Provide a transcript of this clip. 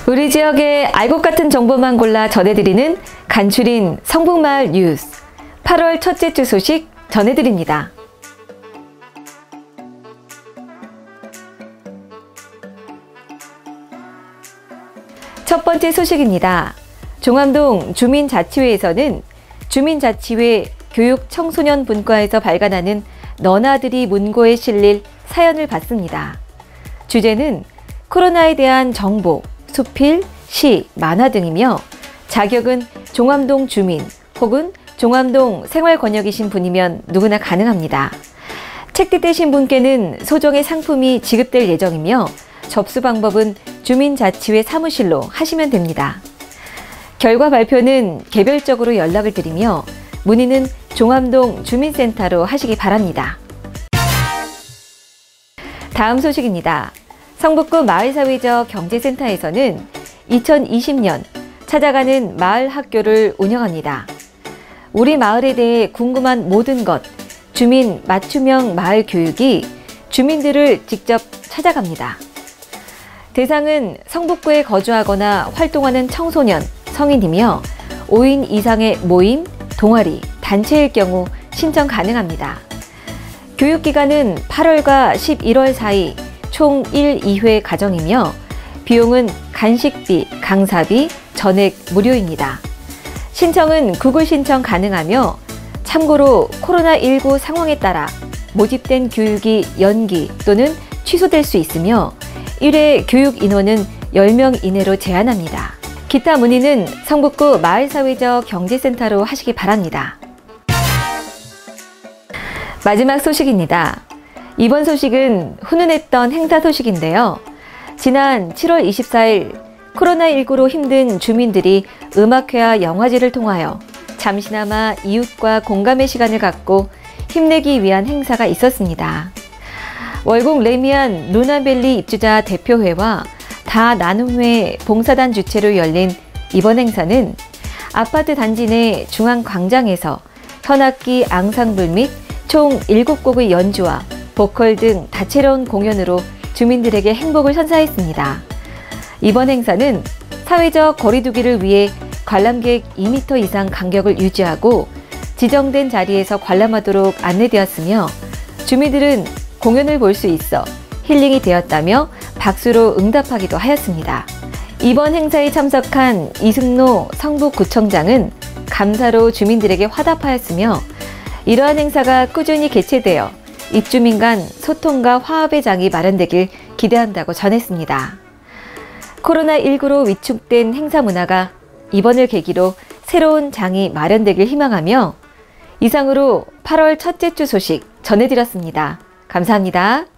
우리 지역의 알 것 같은 정보만 골라 전해드리는 간추린 성북마을 뉴스. 8월 첫째 주 소식 전해드립니다. 첫 번째 소식입니다. 종암동 주민자치회에서는 주민자치회 교육청소년 분과에서 발간하는 너나들이 문고에 실릴 사연을 받습니다. 주제는 코로나에 대한 정보, 수필, 시, 만화 등이며 자격은 종암동 주민 혹은 종암동 생활권역이신 분이면 누구나 가능합니다. 채택되신 분께는 소정의 상품이 지급될 예정이며 접수 방법은 주민자치회 사무실로 하시면 됩니다. 결과 발표는 개별적으로 연락을 드리며 문의는 종암동 주민센터로 하시기 바랍니다. 다음 소식입니다. 성북구 마을사회적 경제센터에서는 2020년 찾아가는 마을 학교를 운영합니다. 우리 마을에 대해 궁금한 모든 것, 주민 맞춤형 마을 교육이 주민들을 직접 찾아갑니다. 대상은 성북구에 거주하거나 활동하는 청소년, 성인이며 5인 이상의 모임, 동아리, 단체일 경우 신청 가능합니다. 교육기간은 8월과 11월 사이 총 1, 2회 가정이며 비용은 간식비, 강사비, 전액 무료입니다. 신청은 구글 신청 가능하며 참고로 코로나19 상황에 따라 모집된 교육이 연기 또는 취소될 수 있으며 1회 교육 인원은 10명 이내로 제한합니다. 기타 문의는 성북구 마을사회적 경제센터로 하시기 바랍니다. 마지막 소식입니다. 이번 소식은 훈훈했던 행사 소식인데요. 지난 7월 24일 코로나19로 힘든 주민들이 음악회와 영화제를 통하여 잠시나마 이웃과 공감의 시간을 갖고 힘내기 위한 행사가 있었습니다. 월곡 레미안 루나밸리 입주자 대표회와 다 나눔회 봉사단 주최로 열린 이번 행사는 아파트 단지 내 중앙광장에서 현악기 앙상블 및 총 7곡의 연주와 보컬 등 다채로운 공연으로 주민들에게 행복을 선사했습니다. 이번 행사는 사회적 거리두기를 위해 관람객 2m 이상 간격을 유지하고 지정된 자리에서 관람하도록 안내되었으며 주민들은 공연을 볼 수 있어 힐링이 되었다며 박수로 응답하기도 하였습니다. 이번 행사에 참석한 이승노 성북구청장은 감사로 주민들에게 화답하였으며 이러한 행사가 꾸준히 개최되어 입주민 간 소통과 화합의 장이 마련되길 기대한다고 전했습니다. 코로나19로 위축된 행사 문화가 이번을 계기로 새로운 장이 마련되길 희망하며 이상으로 8월 첫째 주 소식 전해드렸습니다. 감사합니다.